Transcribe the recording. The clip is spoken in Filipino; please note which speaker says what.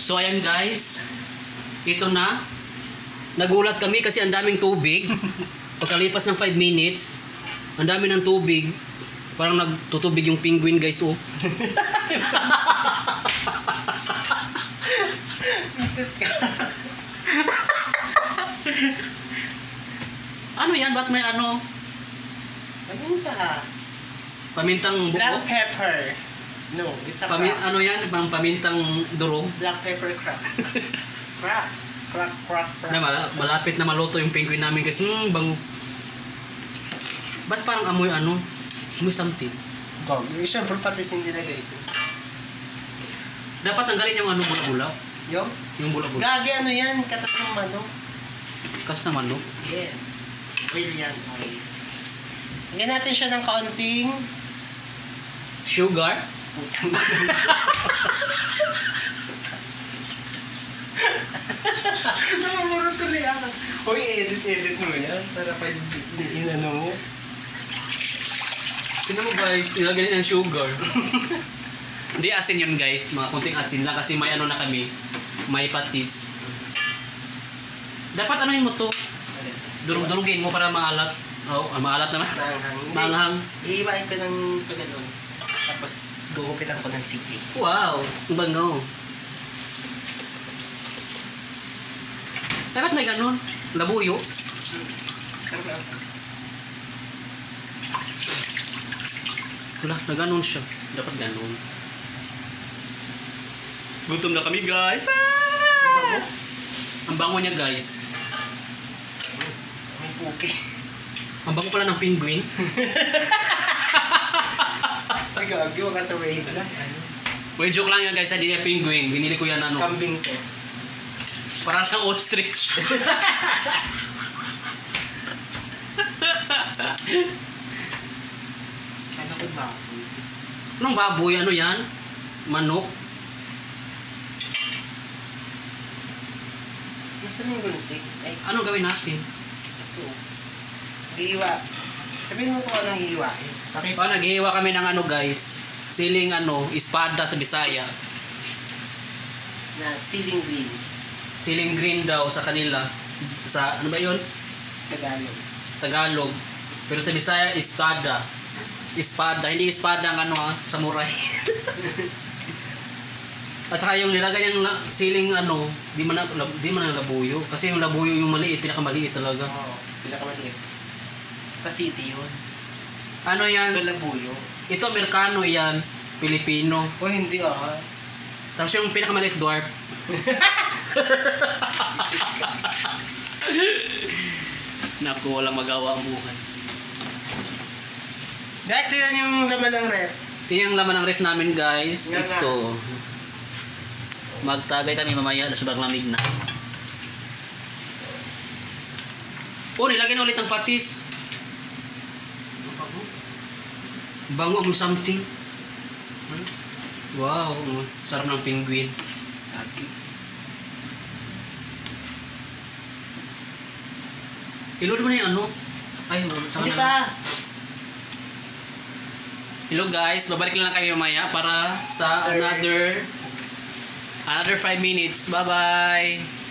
Speaker 1: So ayan guys, ito na. Nagulat kami kasi ang daming tubig. Pagkalipas ng 5 minutes, ang dami ng tubig. Parang nagtutubig yung penguin guys, oh.
Speaker 2: Isit ka.
Speaker 1: Ano yan? Ba't may ano?
Speaker 2: Paminta.
Speaker 1: Pamintang buko?
Speaker 2: Black pepper. No, it's a crack.
Speaker 1: Ano yan? Pamintang durog?
Speaker 2: Black pepper crack. Crack. Crack, crack, crack.
Speaker 1: Na, malapit na maluto yung penguin namin guys. Bango. Ba't parang amoy ano? Amoy something.
Speaker 2: Gog. Siyempre patis yung dinagay ko.
Speaker 1: Dapat tanggalin yung ano bula-bula.
Speaker 2: Yung?
Speaker 1: Yung bula-bula.
Speaker 2: Gagi ano yan? Katas ng manok.
Speaker 1: Kas naman no?
Speaker 2: Yeah. Oil yan. Oil. Hanggang natin siya ng kaunting
Speaker 1: Sugar?
Speaker 2: namamuro tuloy ako. Uy, edit mo yan. Para pa inano mo.
Speaker 1: Tignan mo guys, nilagay ng sugar. Hindi asin yun guys, mga konting asin lang kasi may ano na kami. May patis. Dapat anuhin mo to. Durug-durugin mo para maalat. Oh, maalat naman. Maanghang.
Speaker 2: Iiwain ko ng pagano'n. Tapos gugupitan ko ng sili.
Speaker 1: Wow, ang bango. Dapat may ganun. Labuyo. Wala, na ganun siya. Dapat ganun. Gutom na kami guys. Ang bango niya guys.
Speaker 2: Ang puki.
Speaker 1: Ang bango pala ng penguin.
Speaker 2: Ay, gagi. Huwag ka sa raid na.
Speaker 1: Well, joke lang yan guys. Hindi niya penguin. Binili ko yan ano.
Speaker 2: Kambing ko.
Speaker 1: Para siyang ostrich.
Speaker 2: Ano ko baboy?
Speaker 1: Anong baboy? Ano yan? Manok?
Speaker 2: Nasaan yung guntik? Ay,
Speaker 1: Anong gawin natin?
Speaker 2: ito. Hiwa. Sabihin mo kung anong hiwain. Bakit?
Speaker 1: Naghihiwa kami ng ano guys. Siling ano, espada sa Bisaya.
Speaker 2: Na ceiling green.
Speaker 1: Siling green daw sa kanila. Sa ano ba yun?
Speaker 2: Tagalog.
Speaker 1: Tagalog. Pero sa Bisaya, espada. Espada. Hindi espada ang ano samurai. At saka yung nilagay yung siling ano, di man ang labuyo. Kasi yung labuyo yung maliit, pinakamaliit talaga.
Speaker 2: Oo. Pinakamaliit. Pasiti yun.
Speaker 1: Ano yan?
Speaker 2: Ito labuyo.
Speaker 1: Ito Amerikano yan. Pilipino.
Speaker 2: O hindi
Speaker 1: Tapos yung pinakamaliit dwarf. Naku, walang magawa ang buhay.
Speaker 2: Guys, tignan yung laman ng ref.
Speaker 1: Ito yung laman ng ref namin guys.
Speaker 2: Yan na.
Speaker 1: Ito. Magtagay kami mamaya na sobrang lamig na. Oh, nilagyan na ulit ang patis. Bango mo something. Wow, sarap ng penguin. Ilod mo na yung ano? Ay,
Speaker 2: Hindi pa.
Speaker 1: Hello guys, babalik lang kayo mamaya para sa another 5 minutes. Bye-bye!